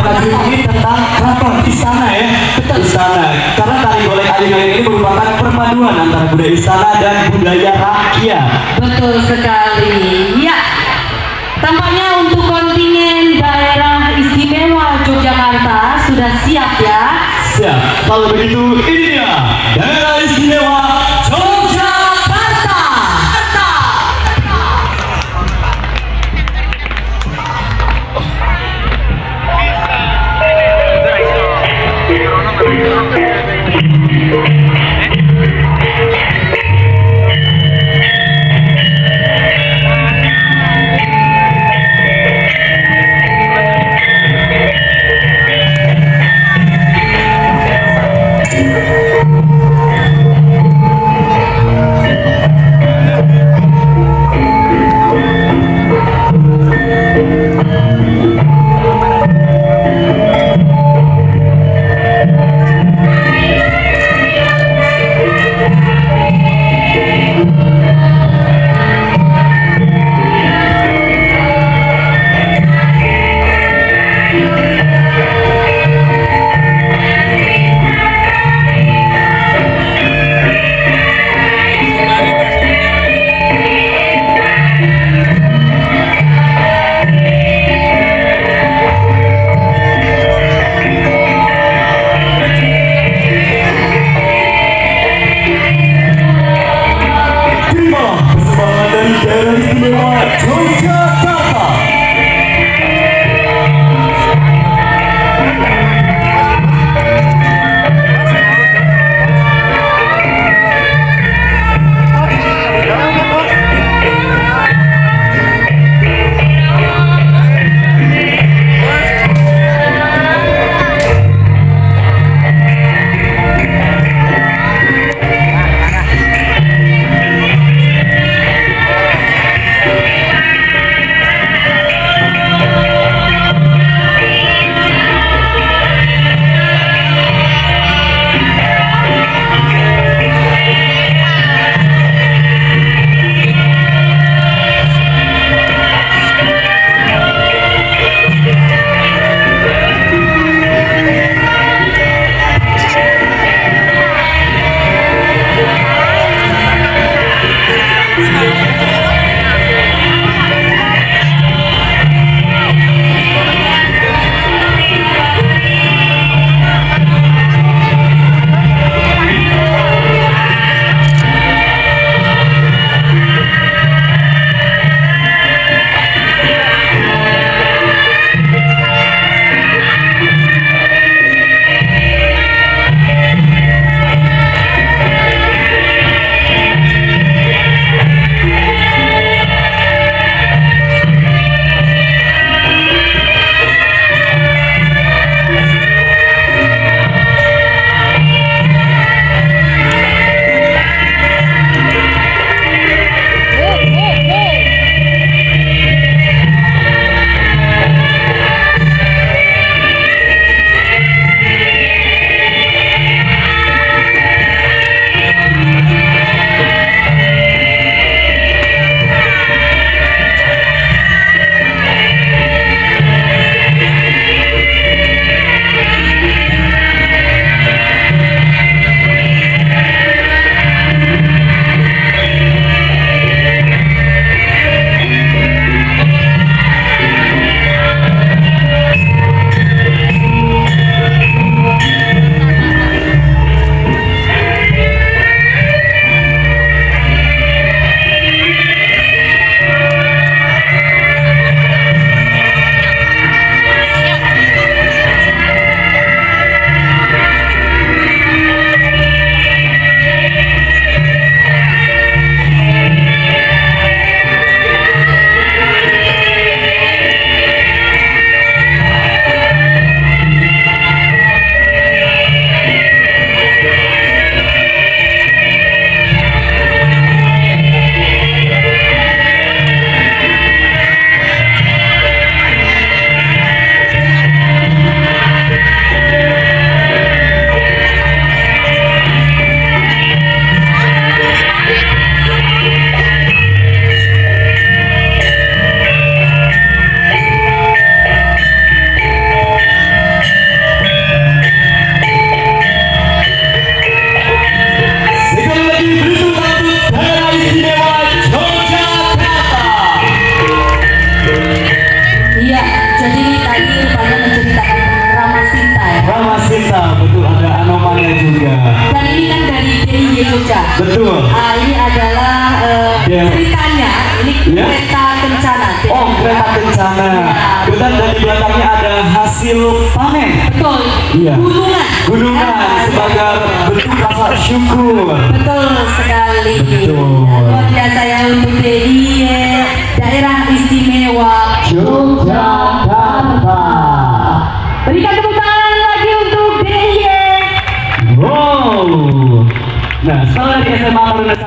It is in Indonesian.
lagu ini tentang keraton istana ya. Betul. Istana. Karena tari golek ayun-ayun ini merupakan perpaduan antara budaya istana dan budaya rakyat. Betul sekali. Ya. Tampaknya untuk kontingen daerah istimewa Yogyakarta sudah siap ya. Siap. Kalau begitu ini dia daerah istimewa Yogyakarta. Jadi ini tadi rupanya menceritakan Rama Sinta ya. Rama Sinta, betul, ada Anomalia juga. Dan ini kan dari DIY Jogja. Betul. Ini adalah ceritanya. Ini Ya. kereta kencana. Oh, kereta kencana. Betul, dan di belakangnya ada hasil panen. Betul. Iya. Gunungan. Sebagai bentuk rasa syukur. Betul sekali. Betul. Luar biasa ya untuk DIY Daerah Istimewa Yogyakarta. Berikan tepuk tangan lagi untuk DIY. Wow. Nah, setelah dari SMA Taruna